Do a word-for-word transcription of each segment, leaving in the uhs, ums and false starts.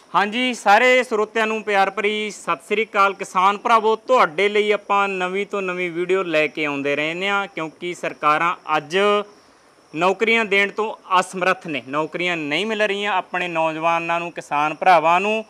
हाँ जी, सारे ਸਰੋਤਿਆਂ ਨੂੰ ਪਿਆਰ ਭਰੀ ਸਤਿ ਸ੍ਰੀ ਅਕਾਲ। ਕਿਸਾਨ ਭਰਾਵੋ, ਤੁਹਾਡੇ ਲਈ ਆਪਾਂ ਨਵੀਂ ਤੋਂ ਨਵੀਂ ਵੀਡੀਓ ਲੈ ਕੇ ਆਉਂਦੇ ਰਹਿੰਦੇ ਹਾਂ, ਕਿਉਂਕਿ ਸਰਕਾਰਾਂ ਅੱਜ ਨੌਕਰੀਆਂ ਦੇਣ ਤੋਂ ਅਸਮਰੱਥ ਨੇ। ਨੌਕਰੀਆਂ ਨਹੀਂ ਮਿਲ ਰਹੀਆਂ ਆਪਣੇ ਨੌਜਵਾਨਾਂ ਨੂੰ, ਕਿਸਾਨ ਭਰਾਵਾਂ ਨੂੰ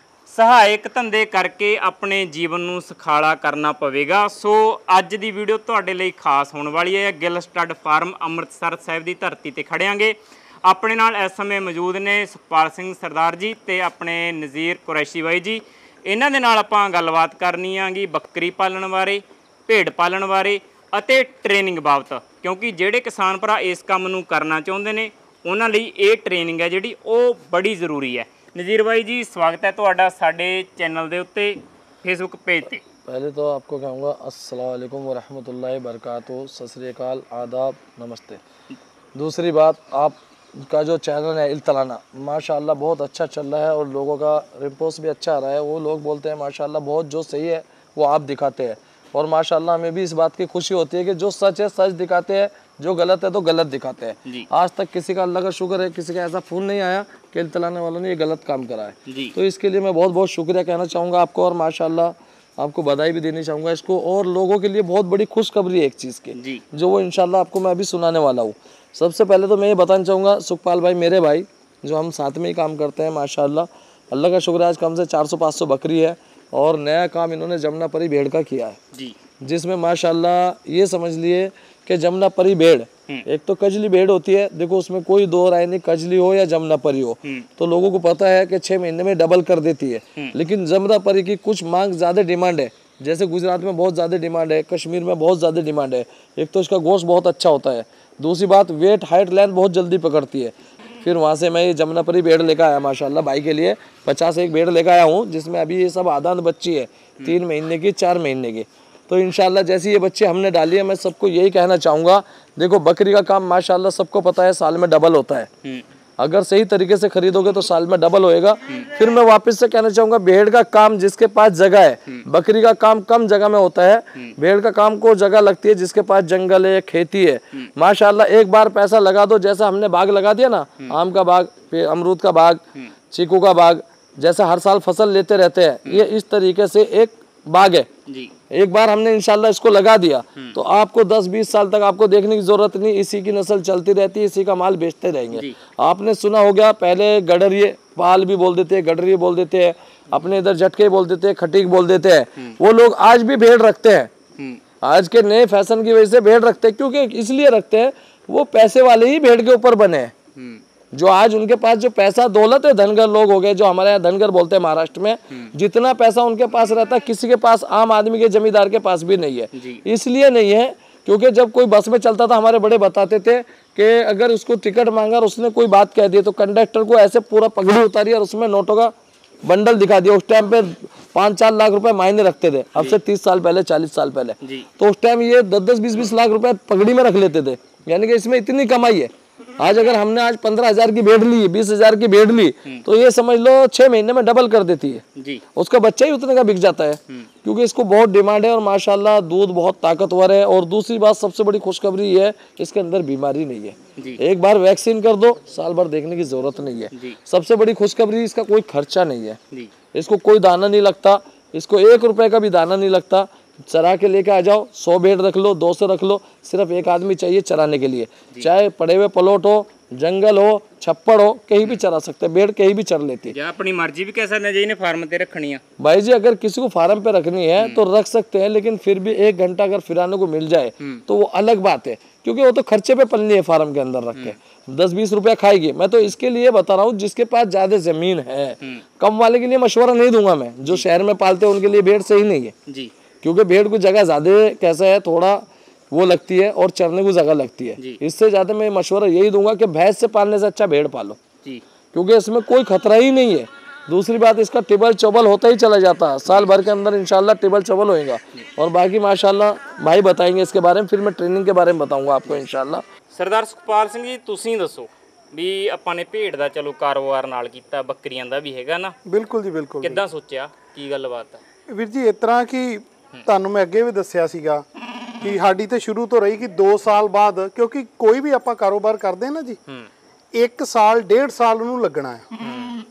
ਸਹਾਇਕ ਧੰਦੇ ਕਰਕੇ ਆਪਣੇ ਜੀਵਨ ਨੂੰ ਸੁਖਾਲਾ ਕਰਨਾ ਪਵੇਗਾ। ਸੋ ਅੱਜ ਦੀ ਵੀਡੀਓ ਤੁਹਾਡੇ ਲਈ ਖਾਸ ਹੋਣ ਵਾਲੀ ਹੈ। ਗਿੱਲ ਸਟੱਡ ਫਾਰਮ ਅੰਮ੍ਰਿਤਸਰ ਸਾਹਿਬ ਦੀ ਧਰਤੀ ਤੇ ਖੜਿਆਂਗੇ। ਆਪਣੇ ਨਾਲ ਇਸ ਸਮੇਂ ਮੌਜੂਦ ਨੇ ਸੁਖਪਾਲ ਸਿੰਘ ਸਰਦਾਰ ਜੀ ਤੇ ਆਪਣੇ ਨਜ਼ੀਰ ਕੁਰੈਸ਼ੀ ਬਾਈ ਜੀ। ਇਹਨਾਂ ਦੇ ਨਾਲ ਆਪਾਂ ਗੱਲਬਾਤ ਕਰਨੀ ਆਂਗੀ ਬੱਕਰੀ ਪਾਲਣ ਬਾਰੇ, ਭੇਡ ਪਾਲਣ ਬਾਰੇ ਅਤੇ ਟ੍ਰੇਨਿੰਗ ਬਾਬਤ, ਕਿਉਂਕਿ ਜਿਹੜੇ ਕਿਸਾਨ ਭਰਾ ਇਸ ਕੰਮ ਨੂੰ ਕਰਨਾ ਚਾਹੁੰਦੇ ਨੇ ਉਹਨਾਂ ਲਈ ਇਹ ਟ੍ਰੇਨਿੰਗ ਹੈ ਜਿਹੜੀ ਉਹ ਬੜੀ ਜ਼ਰੂਰੀ ਹੈ। नज़ीर भाई जी, स्वागत है तुहाडा साडे चैनल दे उत्ते फेसबुक पेज ते। पहले तो आपको कहूँगा अस्सलाम वालेकुम व रहमतुल्लाहि व बरकातुहू, सत श्री अकाल, आदाब, नमस्ते। दूसरी बात, आपका जो चैनल है इल्तलाना माशाअल्लाह बहुत अच्छा चल रहा है और लोगों का रिस्पॉन्स भी अच्छा आ रहा है। वो लोग बोलते हैं माशाअल्लाह बहुत जो सही है वो आप दिखाते हैं, और माशाअल्लाह हमें भी इस बात की खुशी होती है कि जो सच है सच दिखाते हैं, जो गलत है तो गलत दिखाते हैं। आज तक किसी का अल्लाह का शुक्र है किसी का ऐसा फ़ोन नहीं आया कि इल्तलाने वालों ने ये गलत काम करा है। तो इसके लिए मैं बहुत बहुत शुक्रिया कहना चाहूँगा आपको, और माशाअल्लाह आपको बधाई भी देनी चाहूँगा इसको। और लोगों के लिए बहुत बड़ी खुशखबरी है एक चीज़ की, जो वो इंशाल्लाह आपको मैं अभी सुनाने वाला हूँ। सबसे पहले तो मैं ये बताना चाहूँगा, सुखपाल भाई मेरे भाई जो हम साथ में ही काम करते हैं, माशाअल्लाह अल्लाह का शुक्र है आज कम से चार सौ पाँच सौ बकरी है, और नया काम इन्होंने जमुनापरी भेड़ का किया है, जिसमें माशाअल्लाह ये समझ लिए कि जमुनापरी भेड़ एक तो कजली भेड़ होती है, देखो उसमें कोई दो राय नहीं, कजली हो या जमुनापरी हो तो लोगों को पता है कि छः महीने में डबल कर देती है। लेकिन जमुनापरी की कुछ मांग ज़्यादा डिमांड है, जैसे गुजरात में बहुत ज़्यादा डिमांड है, कश्मीर में बहुत ज़्यादा डिमांड है। एक तो इसका गोश्त बहुत अच्छा होता है, दूसरी बात वेट हाइट लेंथ बहुत जल्दी पकड़ती है। फिर वहाँ से मैं ये जमुनापरी भेड़ लेकर आया माशाल्लाह भाई के लिए, पचास एक भेड़ लेकर आया हूँ, जिसमें अभी ये सब आदान बच्ची है, तीन महीने की चार महीने की। तो इंशाल्लाह जैसे ये बच्चे हमने डाली है, मैं सबको यही कहना चाहूँगा, देखो बकरी का काम माशाल्लाह सबको पता है साल में डबल होता है, अगर सही तरीके से खरीदोगे तो साल में डबल होएगा। फिर मैं वापस से कहना चाहूँगा, भेड़ का काम जिसके पास जगह है, बकरी का काम कम जगह में होता है, भेड़ का काम को जगह लगती है जिसके पास जंगल है, खेती है। माशाल्लाह एक बार पैसा लगा दो, जैसा हमने बाग लगा दिया ना, आम का बाग, फिर अमरूद का बाग, चीकू का बाग, जैसा हर साल फसल लेते रहते हैं, ये इस तरीके से एक बाग है जी। एक बार हमने इंशाल्लाह इसको लगा दिया तो आपको दस बीस साल तक आपको देखने की जरूरत नहीं, इसी की नस्ल चलती रहती है, इसी का माल बेचते रहेंगे। आपने सुना हो गया पहले गडरिये पाल भी बोल देते हैं, गडरिये बोल देते हैं, अपने इधर झटके बोल देते हैं, खटीक बोल देते हैं, वो लोग आज भी भेड़ रखते हैं। आज के नए फैशन की वजह से भेड़ रखते हैं, क्योंकि इसलिए रखते हैं वो पैसे वाले ही भेड़ के ऊपर बने हैं। जो आज उनके पास जो पैसा दौलत है, धनगर लोग हो गए, जो हमारे यहाँ धनगर बोलते हैं महाराष्ट्र में, जितना पैसा उनके पास रहता है किसी के पास, आम आदमी के जमींदार के पास भी नहीं है। इसलिए नहीं है क्योंकि जब कोई बस में चलता था, हमारे बड़े बताते थे कि अगर उसको टिकट मांगा और उसने कोई बात कह दी तो कंडक्टर को ऐसे पूरा पगड़ी उतारी और उसमें नोटों का बंडल दिखा दिया। उस टाइम पे पाँच चार लाख रुपए मायने रखते थे, अब से तीस साल पहले, चालीस साल पहले। तो उस टाइम ये दस दस बीस बीस लाख रुपए पगड़ी में रख लेते थे, यानी कि इसमें इतनी कमाई है। आज अगर हमने आज पंद्रह हजार की भेड़ ली, बीस हजार की भेड़ ली, तो ये समझ लो छह महीने में डबल कर देती है जी। उसका बच्चा ही उतने का बिक जाता है, क्योंकि इसको बहुत डिमांड है, और माशाल्लाह दूध बहुत ताकतवर है। और दूसरी बात सबसे बड़ी खुशखबरी ये है, इसके अंदर बीमारी नहीं है जी। एक बार वैक्सीन कर दो, साल भर देखने की जरूरत नहीं है जी। सबसे बड़ी खुशखबरी, इसका कोई खर्चा नहीं है जी। इसको कोई दाना नहीं लगता, इसको एक रुपए का भी दाना नहीं लगता। चरा के लेके आ जाओ, सौ भेड़ रख लो, दो सौ रख लो, सिर्फ एक आदमी चाहिए चराने के लिए। चाहे पड़े हुए पलोट हो, जंगल हो, छप्पड़ हो, कहीं भी चरा सकते हैं, भेड़ कहीं भी चर लेती है। अपनी मर्जी भी कैसा न जाइए फार्म पे रखनी है भाई जी, अगर किसी को फार्म पे रखनी है तो रख सकते हैं, लेकिन फिर भी एक घंटा अगर फिराने को मिल जाए तो वो अलग बात है, क्योंकि वो तो खर्चे पे पलनी है फार्म के अंदर रख के, दस बीस रुपया खाएगी। मैं तो इसके लिए बता रहा हूँ जिसके पास ज्यादा जमीन है, कम वाले के लिए मशवरा नहीं दूंगा मैं, जो शहर में पालते हैं उनके लिए भेड़ सही नहीं है जी। क्योंकि भेड़ को जगह ज्यादा कैसा है, थोड़ा वो लगती है और चरने को जगह लगती है। इससे ज्यादा मैं मशवरा यही दूंगा कि भैंस से पालने से अच्छा भेड़ पालो जी, क्योंकि इसमें कोई खतरा ही नहीं है। दूसरी बात, इसका टेबल चौबल होता ही चला जाता है, साल भर के अंदर इंशाल्लाह टेबल चौबल होएगा। और बाकी माशाल्लाह भाई बताएंगे इसके बारे में, फिर मैं ट्रेनिंग के बारे में बताऊंगा आपको इंशाल्लाह। सरदार सुखपाल सिंह जी, ਤੁਸੀਂ ਦੱਸੋ ਵੀ ਆਪਾਂ ਨੇ ਭੇਡ ਦਾ ਚਲੋ ਕਾਰੋਬਾਰ ਨਾਲ ਕੀਤਾ, ਬੱਕਰੀਆਂ ਦਾ ਵੀ ਹੈਗਾ ਨਾ? ਬਿਲਕੁਲ ਜੀ ਬਿਲਕੁਲ। ਕਿੱਦਾਂ ਸੋਚਿਆ, ਕੀ ਗੱਲਬਾਤ ਹੈ ਵੀਰ ਜੀ? ਇਸ ਤਰ੍ਹਾਂ ਕਿ ਤੁਹਾਨੂੰ ਮੈਂ ਅੱਗੇ ਵੀ ਦੱਸਿਆ ਸੀਗਾ ਕਿ ਸਾਡੀ ਤੇ ਸ਼ੁਰੂ ਤੋਂ ਰਹੀ ਕਿ ਦੋ ਸਾਲ ਬਾਅਦ, ਕਿਉਂਕਿ ਕੋਈ ਵੀ ਆਪਾਂ ਕਾਰੋਬਾਰ ਕਰਦੇ ਨਾ ਜੀ, ਇੱਕ ਸਾਲ ਡੇਢ ਸਾਲ ਉਹਨੂੰ ਲੱਗਣਾ ਹੈ।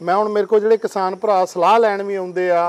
मैं हुण मेरे को जिहड़े किसान भरा सलाह लैण भी आउंदे आ,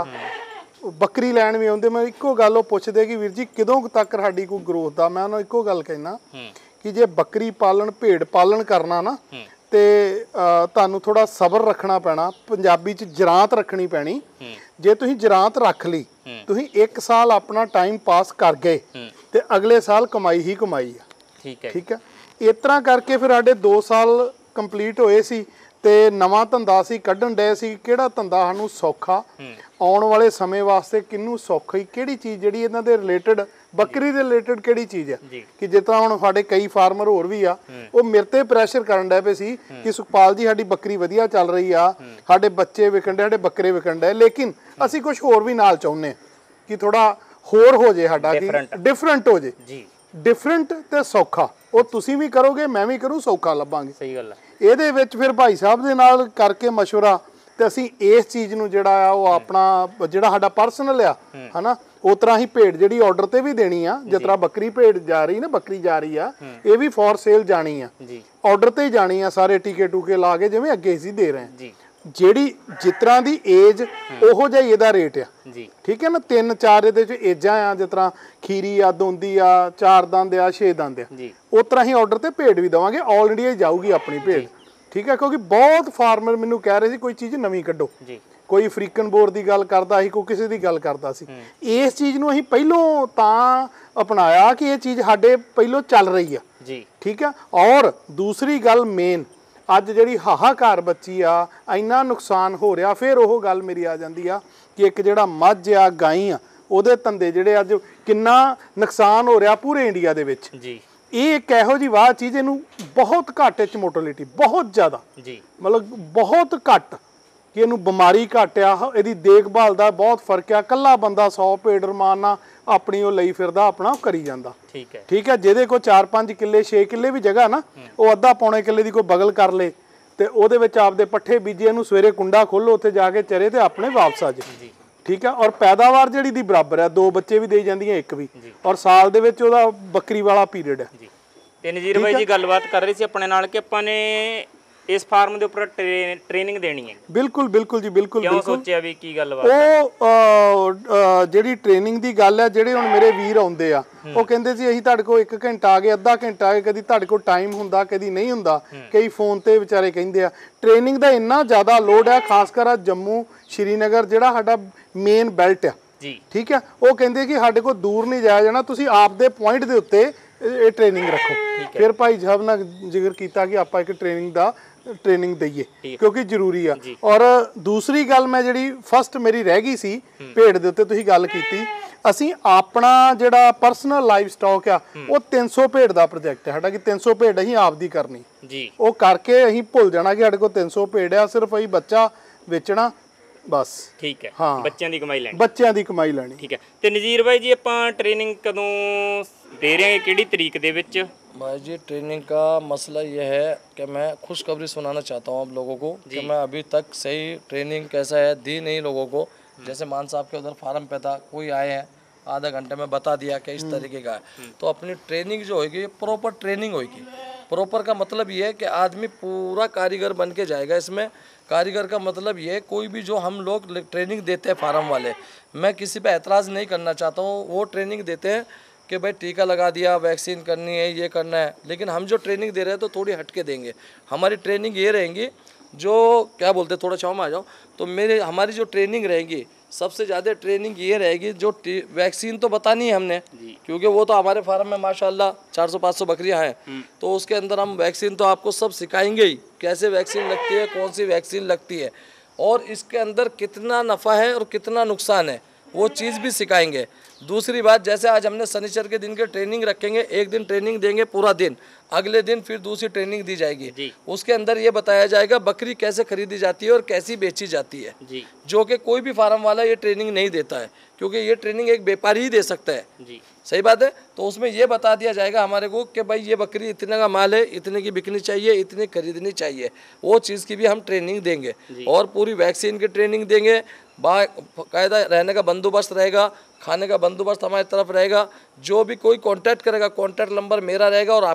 बकरी लैण भी आउंदे, मैं इक्को गल ओह पुछदे कि वीर जी कदों तक साडी कोई ग्रोथ दा, मैं उन्हां नूं इक्को गल कहना कि जे बकरी पालन भेड़ पालन करना ना ते तुहानूं थोड़ा सबर रखना पैना, पंजाबी च जरांत रखनी पैनी। जे तुसीं जरांत रख ली, तुसीं एक साल अपना टाइम पास कर गए ते अगले साल कमाई ही कमाई आ। ठीक है ठीक है, इस तरह करके फिर साडे दो साल कंप्लीट होए सी ते नवां धंधा सी कड्ढण डे सी, किहड़ा धंधा सानूं सौखा आउण वाले समय वास्ते, किन्नू सौखी किहड़ी चीज़ जिहड़ी इन्हां दे रिलेटेड बकरी दे रिलेटेड किहड़ी चीज़ है कि जिस तरह हुण साडे कई फार्मर होर भी आ, वो मेरे ते प्रैशर करन डे पे सी कि सुखपाल जी साडी बकरी वधिया चल रही आ, साडे बच्चे विकण डे, साडे बकरे विकण डे, लेकिन असीं कुछ होर भी नाल चाहुंदे कि थोड़ा होर हो जे, साडा कि डिफरेंट हो जे जी, डिफरेंट ते सौखा, वो तुसीं भी करोगे मैं भी करूँ, सौखा लभांगे। सही गल है। ਇਹਦੇ ਵਿੱਚ ਫਿਰ ਭਾਈ ਸਾਹਿਬ ਦੇ ਨਾਲ ਕਰਕੇ ਮਸ਼ਵਰਾ ਤੇ ਅਸੀਂ ਇਸ ਚੀਜ਼ ਨੂੰ ਜਿਹੜਾ ਆ ਉਹ ਆਪਣਾ ਜਿਹੜਾ ਸਾਡਾ ਪਰਸਨਲ ਆ ਹਨਾ, ਉਸ ਤਰ੍ਹਾਂ ਹੀ ਭੇਡ ਜਿਹੜੀ ਆਰਡਰ ਤੇ ਵੀ ਦੇਣੀ ਆ, ਜਿਸ ਤਰ੍ਹਾਂ ਬੱਕਰੀ ਭੇਡ ਜਾ ਰਹੀ ਨਾ, ਬੱਕਰੀ ਜਾ ਰਹੀ ਆ, ਇਹ ਵੀ ਫॉर ਸੇਲ ਜਾਣੀ ਆ ਜੀ, ਆਰਡਰ ਤੇ ਹੀ ਜਾਣੀ ਆ, ਸਾਰੇ ਟੀਕੇ ਟੂਕੇ ਲਾ ਕੇ ਜਿਵੇਂ ਅੱਗੇ ਅਸੀਂ ਦੇ ਰਹੇ ਜੀ, ਜਿਹੜੀ ਜਿਸ ਤਰ੍ਹਾਂ ਦੀ ਏਜ ਉਹੋ ਜਿਹਾ ਇਹਦਾ ਰੇਟ ਆ ਜੀ, ਠੀਕ ਹੈ ਨਾ। ਤਿੰਨ ਚਾਰ ਇਹਦੇ ਚ ਏਜਾਂ ਆ, ਜਿਸ ਤਰ੍ਹਾਂ ਖੀਰੀ ਆ, ਦੋਂਦੀ ਆ, ਚਾਰ ਦੰਦ ਆ, ਛੇ ਦੰਦ ਆ, ਉਸ ਤਰ੍ਹਾਂ ਹੀ ਆਰਡਰ ਤੇ ਭੇਡ ਵੀ ਦੇਵਾਂਗੇ। ਆਲ ਇੰਡੀਆ ਹੀ ਜਾਊਗੀ ਆਪਣੀ ਭੇਡ, ਠੀਕ ਹੈ, ਕਿਉਂਕਿ ਬਹੁਤ ਫਾਰਮਰ ਮੈਨੂੰ ਕਹਿ ਰਹੇ ਸੀ ਕੋਈ ਚੀਜ਼ ਨਵੀਂ ਕੱਢੋ, ਕੋਈ ਅਫਰੀਕਨ ਬੋਰ ਦੀ ਗੱਲ ਕਰਦਾ ਸੀ, ਕੋਈ ਕਿਸੇ ਦੀ ਗੱਲ ਕਰਦਾ ਸੀ। ਇਸ ਚੀਜ਼ ਨੂੰ ਅਸੀਂ ਪਹਿਲੋਂ ਤਾਂ ਅਪਣਾਇਆ ਕਿ ਇਹ ਚੀਜ਼ ਸਾਡੇ ਪਹਿਲੋਂ ਚੱਲ ਰਹੀ ਆ ਜੀ, ਠੀਕ ਹੈ। ਔਰ ਦੂਸਰੀ ਗੱਲ ਮੇਨ, ਅੱਜ ਜਿਹੜੀ ਹਾਹਾਕਾਰ ਬੱਚੀ ਆ, ਇੰਨਾ ਨੁਕਸਾਨ ਹੋ ਰਿਹਾ, ਫਿਰ ਉਹ ਗੱਲ ਮੇਰੀ ਆ ਜਾਂਦੀ ਆ ਕਿ ਇੱਕ ਜਿਹੜਾ ਮੱਝ ਆ, ਗਾਈ ਆ, ਉਹਦੇ ਧੰਦੇ ਜਿਹੜੇ ਅੱਜ ਕਿੰਨਾ ਨੁਕਸਾਨ ਹੋ ਰਿਹਾ ਪੂਰੇ ਇੰਡੀਆ ਦੇ ਵਿੱਚ ਜੀ। ਇਹ ਇੱਕ ਇਹੋ ਜਿਹੀ ਵਾਹ ਚੀਜ਼, ਇਹਨੂੰ ਬਹੁਤ ਘੱਟ ਚ ਮੋਰਟੈਲਿਟੀ ਬਹੁਤ ਜ਼ਿਆਦਾ ਜੀ, ਮਤਲਬ ਬਹੁਤ ਘੱਟ ਕਿ ਇਹਨੂੰ ਬਿਮਾਰੀ ਘੱਟ ਆ, ਇਹਦੀ ਦੇਖਭਾਲ ਦਾ ਬਹੁਤ ਫਰਕ ਆ। ਕੱਲਾ ਬੰਦਾ ਸੌ ਭੇਡ ਰਮਾਨ ਨਾਲ ਆਪਣੀ ਉਹ ਲਈ ਫਿਰਦਾ, ਆਪਣਾ ਉਹ ਕਰੀ ਜਾਂਦਾ, ਠੀਕ ਹੈ ਠੀਕ ਹੈ। ਜਿਹਦੇ ਕੋਲ ਚਾਰ ਪੰਜ ਕਿੱਲੇ ਛੇ ਕਿੱਲੇ ਵੀ ਜਗ੍ਹਾ ਨਾ, ਉਹ ਅੱਧਾ ਪੌਣੇ ਕਿੱਲੇ ਦੀ ਕੋਈ ਬਗਲ ਕਰ ਲੇ ਤੇ ਉਹਦੇ ਵਿੱਚ ਆਪਦੇ ਪੱਠੇ ਬੀਜੇ, ਇਹਨੂੰ ਸਵੇਰੇ ਕੁੰਡਾ ਖੋਲੋ, ਉੱਥੇ ਜਾ ਕੇ ਚਰੇ ਤੇ ਆਪਣੇ ਵਾਪਸ ਆ ਜਾਏ, ਠੀਕ ਹੈ। ਔਰ ਪੈਦਾਵਾਰ ਜਿਹੜੀ ਦੀ ਬਰਾਬਰ ਹੈ, ਦੋ ਬੱਚੇ ਵੀ ਦੇਈ ਜਾਂਦੀਆਂ, ਇੱਕ ਵੀ, ਔਰ ਸਾਲ ਦੇ ਵਿੱਚ ਉਹਦਾ ਬੱਕਰੀ ਵਾਲਾ ਪੀਰੀਅਡ ਹੈ। ਤੇ ਨਜ਼ੀਰ ਬਾਈ ਜੀ ਗੱਲਬਾਤ ਕਰ ਰਹੇ ਸੀ ਆਪਣੇ ਨਾਲ ਕਿ ਆਪਾਂ ਨੇ ਇਸ ਫਾਰਮ ਦੇ ਉੱਪਰ ਟ੍ਰੇਨਿੰਗ ਦੇਣੀ ਹੈ। ਬਿਲਕੁਲ ਬਿਲਕੁਲ ਜੀ, ਬਿਲਕੁਲ ਕਿਉਂ ਸੋਚਿਆ ਵੀ ਕੀ ਗੱਲਬਾਤ? ਉਹ ਜਿਹੜੀ ਟ੍ਰੇਨਿੰਗ ਦੀ ਗੱਲ ਹੈ, ਜਿਹੜੇ ਹੁਣ ਮੇਰੇ ਵੀਰ ਆਉਂਦੇ ਆ, ਉਹ ਕਹਿੰਦੇ ਸੀ ਅਸੀਂ ਤੁਹਾਡੇ ਕੋਲ ਇੱਕ ਘੰਟਾ ਆ ਗਏ, ਅੱਧਾ ਘੰਟਾ ਆ ਗਏ, ਕਦੀ ਤੁਹਾਡੇ ਕੋਲ ਟਾਈਮ ਹੁੰਦਾ, ਕਦੀ ਨਹੀਂ ਹੁੰਦਾ, ਕਈ ਫੋਨ ਤੇ ਵਿਚਾਰੇ ਕਹਿੰਦੇ ਆ। ਟ੍ਰੇਨਿੰਗ ਦਾ ਇੰਨਾ ਜ਼ਿਆਦਾ ਲੋਡ ਹੈ, ਖਾਸ ਕਰ ਜੰਮੂ ਸ਼੍ਰੀਨਗਰ ਜਿਹੜਾ ਸਾਡਾ ਮੇਨ ਬੈਲਟ ਆ ਜੀ, ਠੀਕ ਹੈ। ਉਹ ਕਹਿੰਦੇ ਕਿ ਸਾਡੇ ਕੋਲ ਦੂਰ ਨਹੀਂ ਜਾਇਆ ਜਾਣਾ, ਤੁਸੀਂ ਆਪਦੇ ਪੁਆਇੰਟ ਦੇ ਉੱਤੇ ਇਹ ਟ੍ਰੇਨਿੰਗ ਰੱਖੋ। ਫਿਰ ਭਾਈ ਸਾਹਿਬ ਨੇ ਜ਼ਿਕਰ ਕੀਤਾ ਕਿ ਆਪਾਂ ਇੱਕ ਟ੍ਰੇਨਿੰਗ ਦਾ ਟ੍ਰੇਨਿੰਗ ਦਈਏ ਕਿਉਂਕਿ ਜ਼ਰੂਰੀ ਆ। ਔਰ ਦੂਸਰੀ ਗੱਲ ਮੈਂ ਜਿਹੜੀ ਫਸਟ ਮੇਰੀ ਰਹਿ ਗਈ ਸੀ ਭੇਡ ਦੇ ਉੱਤੇ, ਤੁਸੀਂ ਗੱਲ ਕੀਤੀ, ਅਸੀਂ ਆਪਣਾ ਜਿਹੜਾ ਪਰਸਨਲ ਲਾਈਵ ਸਟਾਕ ਆ, ਉਹ ਤਿੰਨ ਸੌ ਭੇਡ ਦਾ ਪ੍ਰੋਜੈਕਟ ਹੈ ਸਾਡਾ ਕਿ ਤਿੰਨ ਸੌ ਭੇਡ ਅਸੀਂ ਆਪਦੀ ਕਰਨੀ ਜੀ। ਉਹ ਕਰਕੇ ਅਸੀਂ ਭੁੱਲ ਜਾਣਾ ਕਿ ਸਾਡੇ ਕੋਲ ਤਿੰਨ ਸੌ ਭੇਡ ਆ, ਸਿਰਫ ਅਸੀਂ ਬੱਚਾ ਵੇਚਣਾ ਬਸ, ਠੀਕ ਹੈ, ਹਾਂ, ਬੱਚਿਆਂ ਦੀ ਕਮਾਈ ਲੈਣੀ, ਬੱਚਿਆਂ ਦੀ ਕਮਾਈ ਲੈਣੀ, ਠੀਕ ਹੈ। ਤੇ ਨਜ਼ੀਰ ਬਾਈ ਜੀ ਆਪਾਂ ਟ੍ਰੇਨਿੰਗ ਕਦੋਂ दे रहे हैं, किहड़ी तरीक दे विच? भाई जी ट्रेनिंग का मसला ये है कि मैं खुशखबरी सुनाना चाहता हूँ आप लोगों को कि मैं अभी तक सही ट्रेनिंग कैसा है दी नहीं लोगों को। जैसे मान साहब के उधर फार्म पे था, कोई आए हैं आधा घंटे में बता दिया कि इस तरीके का है, तो अपनी ट्रेनिंग जो होगी प्रॉपर ट्रेनिंग होगी। प्रॉपर का मतलब ये है कि आदमी पूरा कारीगर बन के जाएगा इसमें। कारीगर का मतलब ये, कोई भी जो हम लोग ट्रेनिंग देते हैं फार्म वाले, मैं किसी पे एतराज़ नहीं करना चाहता हूँ, वो ट्रेनिंग देते हैं कि भाई टीका लगा दिया, वैक्सीन करनी है, ये करना है, लेकिन हम जो ट्रेनिंग दे रहे हैं तो थोड़ी हटके देंगे। हमारी ट्रेनिंग ये रहेंगी, जो क्या बोलते हैं, थोड़ा छाव में आ जाओ, तो मेरे हमारी जो ट्रेनिंग रहेगी सबसे ज़्यादा ट्रेनिंग ये रहेगी, जो वैक्सीन तो बतानी है हमने, क्योंकि वो तो हमारे फार्म में माशाल्लाह चार सौ पाँच सौ बकरियां हैं, तो उसके अंदर हम वैक्सीन तो आपको सब सिखाएंगे ही, कैसे वैक्सीन लगती है, कौन सी वैक्सीन लगती है, और इसके अंदर कितना नफ़ा है और कितना नुकसान है, वो चीज़ भी सिखाएंगे। दूसरी बात, जैसे आज हमने शनिचर के दिन के ट्रेनिंग रखेंगे, एक दिन ट्रेनिंग देंगे पूरा दिन, अगले दिन फिर दूसरी ट्रेनिंग दी जाएगी, उसके अंदर ये बताया जाएगा बकरी कैसे खरीदी जाती है और कैसी बेची जाती है जी। जो कि कोई भी फार्म वाला ये ट्रेनिंग नहीं देता है, क्योंकि ये ट्रेनिंग एक व्यापारी ही दे सकता है जी। सही बात है। तो उसमें ये बता दिया जाएगा हमारे को कि भाई ये बकरी इतने का माल है, इतने की बिकनी चाहिए, इतनी खरीदनी चाहिए, वो चीज़ की भी हम ट्रेनिंग देंगे। और पूरी वैक्सीन की ट्रेनिंग देंगे, बाकायदा रहने का बंदोबस्त रहेगा, खाने का बंदोबस्त हमारी तरफ रहेगा। जो भी कोई कांटेक्ट करेगा, कांटेक्ट नंबर मेरा रहेगा और आपका रहेगा,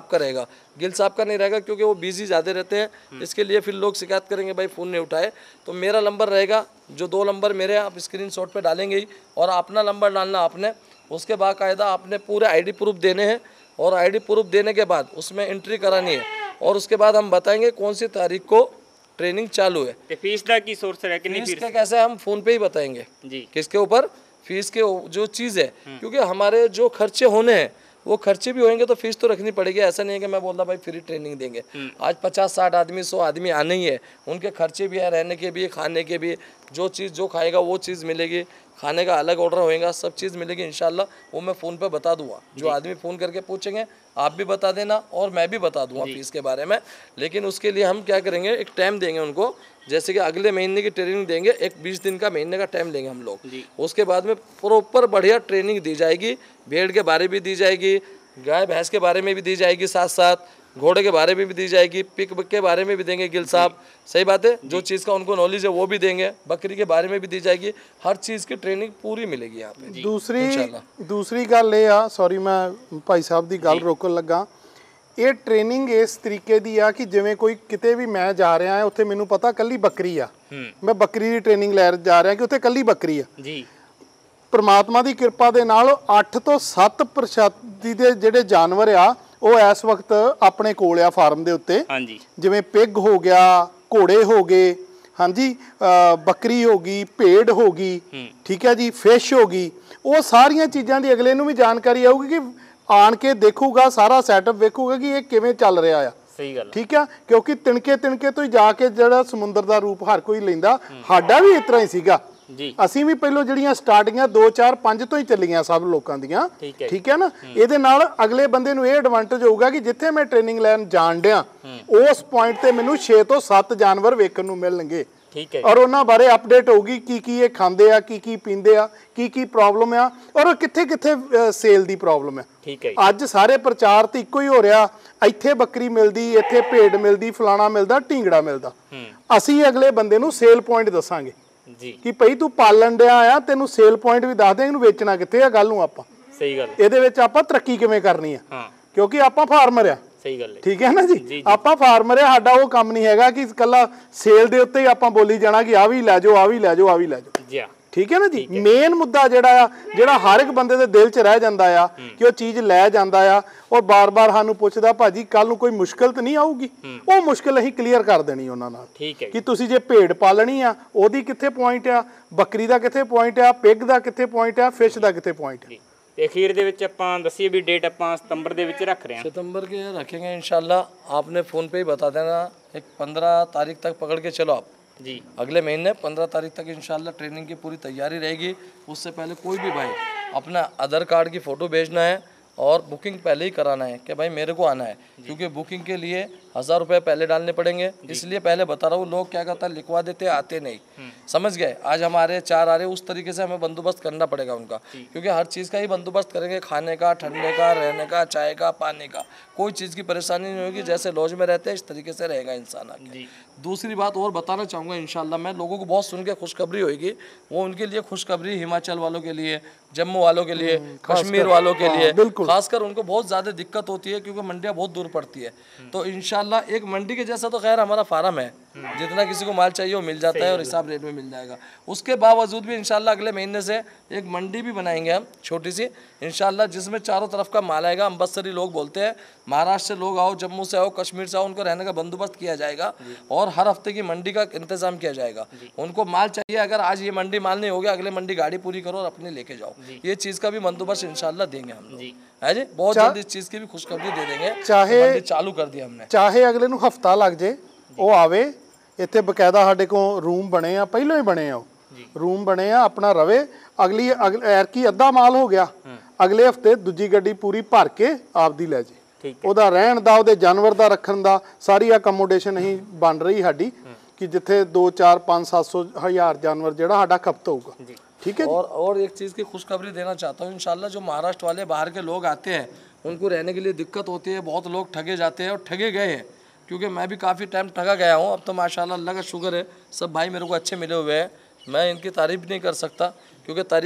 गिल साहब का नहीं रहेगा क्योंकि वो बिजी ज़्यादा रहते हैं, इसके लिए फिर लोग शिकायत करेंगे भाई फ़ोन नहीं उठाए। तो मेरा नंबर रहेगा, जो दो नंबर मेरे आप स्क्रीनशॉट पे डालेंगे ही, और अपना नंबर डालना आपने। उसके बाकायदा आपने पूरे आईडी प्रूफ देने हैं, और आईडी प्रूफ देने के बाद उसमें एंट्री करानी है, और उसके बाद हम बताएंगे कौन सी तारीख को ट्रेनिंग चालू है। ਤੇ ਫੀਸ ਦਾ ਕੀ ਸੋਰਸ ਹੈ? ਕਿੰਨੀ फीस फीस? का कैसे हम फ़ोन पे ही बताएंगे जी। किसके ऊपर फीस के जो चीज़ है, क्योंकि हमारे जो खर्चे होने हैं वो खर्चे भी होंगे तो फीस तो रखनी पड़ेगी। ऐसा नहीं है कि मैं बोल रहा भाई फ्री ट्रेनिंग देंगे। आज पचास साठ आदमी सौ आदमी आने ही है, उनके खर्चे भी है, रहने के भी, खाने के भी, जो चीज़ जो खाएगा वो चीज़ मिलेगी, खाने का अलग ऑर्डर होएगा, सब चीज़ मिलेगी इंशाल्लाह। वो मैं फ़ोन पे बता दूंगा, जो आदमी फ़ोन करके पूछेंगे आप भी बता देना और मैं भी बता दूंगा फीस के बारे में। लेकिन उसके लिए हम क्या करेंगे, एक टाइम देंगे उनको, जैसे कि अगले महीने की ट्रेनिंग देंगे, एक बीस दिन का महीने का टाइम लेंगे हम लोग। उसके बाद में प्रॉपर बढ़िया ट्रेनिंग दी जाएगी, भेड़ के बारे भी दी जाएगी, गाय भैंस के बारे में भी दी जाएगी, साथ साथ घोड़े के बारे में भी दी जाएगी, पिक के बारे में भी देंगे गिल साहब, सही बात है, जो चीज़ का उनको नॉलेज है वो भी देंगे, बकरी के बारे में भी दी जाएगी, हर चीज़ की ट्रेनिंग पूरी मिलेगी यहाँ पे। दूसरी दूसरी गल ਇਹ ਆ, ਸੌਰੀ ਮੈਂ ਭਾਈ ਸਾਹਿਬ ਦੀ ਗੱਲ ਰੋਕਣ ਲੱਗਾ, ਇਹ ਟ੍ਰੇਨਿੰਗ ਇਸ ਤਰੀਕੇ ਦੀ ਆ ਕਿ ਜਿਵੇਂ ਕੋਈ ਕਿਤੇ ਵੀ ਮੈਂ ਜਾ ਰਿਹਾ ਹਾਂ, ਉੱਥੇ ਮੈਨੂੰ ਪਤਾ ਕੱਲੀ ਬੱਕਰੀ ਆ, ਮੈਂ ਬੱਕਰੀ ਦੀ ਟ੍ਰੇਨਿੰਗ ਲੈ ਜਾ ਰਿਹਾ ਕਿ ਉੱਥੇ ਕੱਲੀ ਬੱਕਰੀ ਆ ਜੀ। परमात्मा की कृपा के नाल अठ तो सत्त प्रजाति के जिहड़े जानवर आ वो इस वक्त अपने कोल आ फार्म के उत्ते। हाँ जी, जिवें पिग हो गया, घोड़े हो गए, हाँ जी, बकरी हो गई, भेड़ हो गई, ठीक है जी, फिश हो गई, वो सारिया चीज़ों की अगले नूं भी जानकारी आऊगी कि आन के देखूगा, सारा सैटअप वेखूगा कि ये किवें चल रहा आ। सही गल, ठीक है, क्योंकि तिणके तिणके तो ही जाके जिहड़ा समुंदर का रूप हर कोई लैंदा, साडा भी इस तरह ही सीगा जी। असीं भी पहलों जड़ियां स्टार्टिंगां दो चार पांच तो ही चलियां सब लोगों दियां, ठीक है ना। इहदे नाल अगले बंदे नूं इह एडवांटेज होऊगा कि जिथे मैं ट्रेनिंग लैन जाण डिया उस पॉइंट ते मैनूं छे तो सत्त जानवर वेखण नूं मिलणगे, ठीक है, और उन्हां बारे अपडेट होगी की की ये खांदे आ, की की पींदे आ, की की प्रॉब्लम आ, और किथे किथे सेल दी प्रॉब्लम है, ठीक है। अज सारे प्रचार तो इक्को ही हो रहा, इत्थे बकरी मिलदी, इत्थे भेड़ मिलदी, फलाना मिलदा, ढींगड़ा मिलदा। असीं अगले बंदे नूं सेल पॉइंट दसांगे जी कि भाई तू पालन डिया आ, तेनू सेल पॉइंट भी दस दे, इहनूं वेचना कित्थे आ, गल नूं आपां सही गल इहदे विच आपां तरक्की किवें करनी है, क्योंकि आपां फार्मर आ, सही गल है, ठीक है ना जी, आपां फार्मर आ, साडा वो काम नहीं हैगा कि कल्ला सेल दे उत्ते ही आपां बोली जाना कि आ भी लै जाओ, आ भी लै जाओ, आ भी लै जाओ जी, ठीक है ना जी। मेन मुद्दा जिहड़ा आ, जिहड़ा हर एक बंदे दे दिल च रह जांदा आ कि वो चीज़ लै जांदा आ और बार बार सानूं पुछदा भाजी कल नूं कोई मुश्किल तो नहीं आऊगी, वो मुश्किल असीं क्लीयर कर देनी उन्हां नाल, ठीक है, कि तुसीं जे भेड़ पालनी आ ओहदी कित्थे पॉइंट आ, बकरी दा कित्थे पॉइंट आ, पिग दा कित्थे पॉइंट आ, फिश दा कित्थे पॉइंट आ। ਤੇ ਅਖੀਰ ਦੇ ਵਿੱਚ ਆਪਾਂ ਦੱਸੀਏ ਵੀ ਡੇਟ ਆਪਾਂ सितंबर ਦੇ ਵਿੱਚ ਰੱਖ ਰਹੇ ਹਾਂ, सितंबर के रखेंगे इंशाल्लाह। आपने फ़ोन पे ही बता देना, एक पंद्रह तारीख तक पकड़ के चलो आप जी, अगले महीने पंद्रह तारीख तक इंशाल्लाह ट्रेनिंग की पूरी तैयारी रहेगी। उससे पहले कोई भी भाई अपना आधार कार्ड की फ़ोटो भेजना है और बुकिंग पहले ही कराना है कि भाई मेरे को आना है, क्योंकि बुकिंग के लिए हज़ार रुपये पहले डालने पड़ेंगे। इसलिए पहले बता रहा हूँ, लोग क्या करता है लिखवा देते आते नहीं, समझ गए। आज हमारे चार आ रहे, उस तरीके से हमें बंदोबस्त करना पड़ेगा उनका, क्योंकि हर चीज़ का ही बंदोबस्त करेंगे, खाने का, ठंडे का, रहने का, चाय का, पानी का, कोई चीज़ की परेशानी नहीं होगी। जैसे लॉज में रहते हैं इस तरीके से रहेगा इंसान आके। दूसरी बात और बताना चाहूँगा इंशाल्लाह, मैं लोगों को बहुत सुन के खुशखबरी होगी, वो उनके लिए खुशखबरी हिमाचल वालों के लिए, जम्मू वालों के लिए, कश्मीर वालों के लिए, खासकर उनको बहुत ज़्यादा दिक्कत होती है क्योंकि मंडियाँ बहुत दूर पड़ती है। तो इंशाल्लाह एक मंडी के जैसा तो खैर हमारा फार्म है, जितना किसी को माल चाहिए वो मिल जाता है और हिसाब रेट में मिल जाएगा। उसके बावजूद भी इंशाल्लाह अगले महीने से एक मंडी भी बनाएंगे हम छोटी सी इंशाल्लाह, जिसमें चारों तरफ का माल आएगा। अम्बरसरी लोग बोलते हैं, महाराष्ट्र से लोग आओ, जम्मू से आओ, कश्मीर से आओ, उनको रहने का बंदोबस्त किया जाएगा और हर हफ्ते की मंडी का इंतजाम किया जाएगा। उनको माल चाहिए, अगर आज ये मंडी माल नहीं हो गया, अगले मंडी गाड़ी पूरी करो और अपने लेके जाओ। ये चीज़ का भी बंदोबस्त इंशाल्लाह देंगे हम लोग, है जी। बहुत जल्दी इस चीज़ की भी खुशखबरी दे देंगे, चाहे चालू कर दिया हमने, चाहे अगले नूं हफ्ता लग जाए, वो आवे इत्थे बकायदा साडे कोल रूम बने आ, पहलों ही बने आ, रूम बने आ, अपना रवे। अगली एरकी अद्धा माल हो गया, अगले हफ्ते दूजी गड्डी पूरी भर के आपदी लै जे, ਉਹਦਾ ਰਹਿਣ ਦਾ, ਉਹਦੇ ਜਾਨਵਰ ਦਾ ਰੱਖਣ ਦਾ ਸਾਰੀ ਅਕਮੋਡੇਸ਼ਨ ਹੀ ਬਣ ਰਹੀ ਸਾਡੀ ਕਿ ਜਿੱਥੇ दो चार पाँच सात सौ हज़ार जानवर ਜਿਹੜਾ ਸਾਡਾ ਖਪਤ ਹੋਊਗਾ, ठीक है। और और एक चीज़ की खुशखबरी देना चाहता हूँ इंशाल्लाह, जो महाराष्ट्र वाले बाहर के लोग आते हैं उनको रहने के लिए दिक्कत होती है, बहुत लोग ठगे जाते हैं और ठगे गए हैं, क्योंकि मैं भी काफ़ी टाइम ठगा गया हूँ। अब तो माशाल्लाह अल्लाह का शुक्र है, सब भाई मेरे को अच्छे मिले हुए हैं, मैं इनकी तारीफ़ नहीं कर सकता, क्योंकि तारीफ़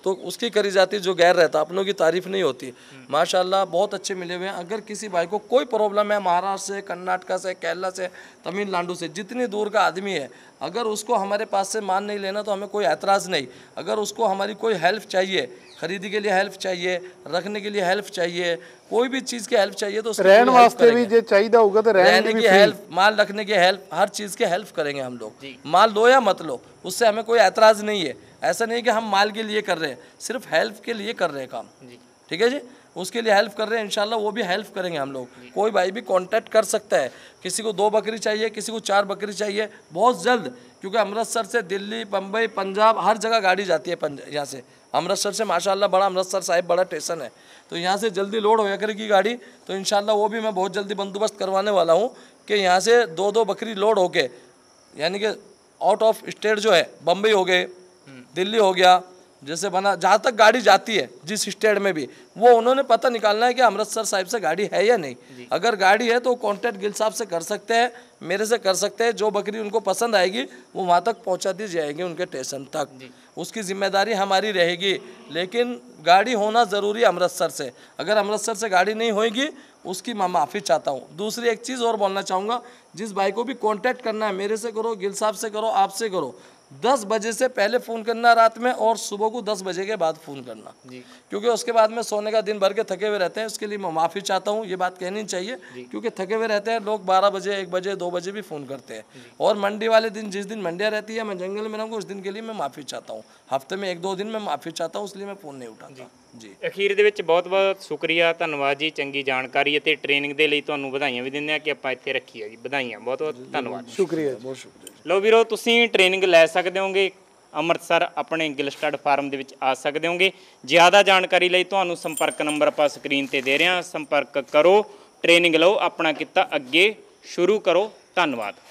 तो उसकी करी जाती जो गैर रहता, अपनों की तारीफ नहीं होती। माशाल्लाह बहुत अच्छे मिले हुए हैं। अगर किसी भाई को कोई प्रॉब्लम है महाराष्ट्र से, कर्नाटका से, केरला से, तमिलनाडु से, जितनी दूर का आदमी है, अगर उसको हमारे पास से मान नहीं लेना तो हमें कोई ऐतराज़ नहीं। अगर उसको हमारी कोई हेल्प चाहिए, खरीदी के लिए हेल्प चाहिए, रखने के लिए हेल्प चाहिए, कोई भी चीज़ की हेल्प चाहिए तो उसकी रहन पूरी हेल्प वास्ते भी करेंगे। जे चाहिए होगा तो रहने रहने की हेल्प, माल रखने की हेल्प, हर चीज़ की हेल्प करेंगे हम लोग। माल लो या मत लो, उससे हमें कोई ऐतराज़ नहीं है। ऐसा नहीं कि हम माल के लिए कर रहे हैं, सिर्फ हेल्प के लिए कर रहे हैं काम। ठीक है जी, उसके लिए हेल्प कर रहे हैं, इंशाल्लाह वो भी हेल्प करेंगे हम लोग। कोई भाई भी कांटेक्ट कर सकता है, किसी को दो बकरी चाहिए, किसी को चार बकरी चाहिए, बहुत जल्द, क्योंकि अमृतसर से दिल्ली, बम्बई, पंजाब हर जगह गाड़ी जाती है। यहाँ से अमृतसर से माशाल्लाह बड़ा अमृतसर साहिब बड़ा स्टेशन है, तो यहाँ से जल्दी लोड होया करेगी गाड़ी। तो इंशाल्लाह वो भी मैं बहुत जल्दी बंदोबस्त करवाने वाला हूँ कि यहाँ से दो दो बकरी लोड होके, यानी कि आउट ऑफ स्टेट जो है, बम्बई हो गए, दिल्ली हो गया, जैसे बना, जहाँ तक गाड़ी जाती है जिस स्टेट में भी, वो उन्होंने पता निकालना है कि अमृतसर साहिब से गाड़ी है या नहीं। अगर गाड़ी है तो कॉन्टैक्ट गिल साहब से कर सकते हैं, मेरे से कर सकते हैं। जो बकरी उनको पसंद आएगी वो वहाँ तक पहुँचा दी जाएगी, उनके स्टेशन तक, उसकी जिम्मेदारी हमारी रहेगी। लेकिन गाड़ी होना ज़रूरी है अमृतसर से। अगर अमृतसर से गाड़ी नहीं होएगी उसकी मैं माफ़ी चाहता हूँ। दूसरी एक चीज़ और बोलना चाहूँगा, जिस भाई को भी कॉन्टैक्ट करना है, मेरे से करो, गिल साहब से करो, आपसे करो, दस बजे से पहले फ़ोन करना रात में, और सुबह को दस बजे के बाद फ़ोन करना, क्योंकि उसके बाद में सोने का दिन भर के थके हुए रहते हैं। उसके लिए मैं माफ़ी चाहता हूँ, ये बात कहनी चाहिए, क्योंकि थके हुए रहते हैं लोग, बारह बजे, एक बजे, दो बजे भी फ़ोन करते हैं। और मंडी वाले दिन, जिस दिन मंडियाँ रहती है, मैं जंगल में रहूँगा, उस दिन के लिए मैं माफ़ी चाहता हूँ। हफ्ते में एक दो दिन मैं माफ़ी चाहता हूँ, इसलिए मैं फ़ोन नहीं उठाता जी। ਅਖੀਰ ਦੇ ਵਿੱਚ ਬਹੁਤ ਬਹੁਤ ਸ਼ੁਕਰੀਆ, ਧੰਨਵਾਦ ਜੀ, ਚੰਗੀ ਜਾਣਕਾਰੀ ਅਤੇ ਟ੍ਰੇਨਿੰਗ ਦੇ ਲਈ ਤੁਹਾਨੂੰ ਵਧਾਈਆਂ ਵੀ ਦਿੰਦੇ ਆ ਕਿ ਆਪਾਂ ਇੱਥੇ ਰੱਖੀ ਹੈ ਜੀ। ਵਧਾਈਆਂ, ਬਹੁਤ ਬਹੁਤ ਧੰਨਵਾਦ। ਸ਼ੁਕਰੀਆ, ਬਹੁਤ ਸ਼ੁਕਰੀਆ। ਲਓ ਵੀਰੋ, ਤੁਸੀਂ ਟ੍ਰੇਨਿੰਗ ਲੈ ਸਕਦੇ ਹੋਗੇ ਅੰਮ੍ਰਿਤਸਰ ਆਪਣੇ ਗਿੱਲ ਸਟੱਡ ਫਾਰਮ ਦੇ ਵਿੱਚ ਆ ਸਕਦੇ ਹੋਗੇ। ਜ਼ਿਆਦਾ ਜਾਣਕਾਰੀ ਲਈ ਤੁਹਾਨੂੰ ਸੰਪਰਕ ਨੰਬਰ ਆਪਾਂ ਸਕਰੀਨ ਤੇ ਦੇ ਰਹੇ ਹਾਂ, ਸੰਪਰਕ ਕਰੋ, ਟ੍ਰੇਨਿੰਗ ਲਓ, ਆਪਣਾ ਕਿੱਤਾ ਅੱਗੇ ਸ਼ੁਰੂ ਕਰੋ। ਧੰਨਵਾਦ।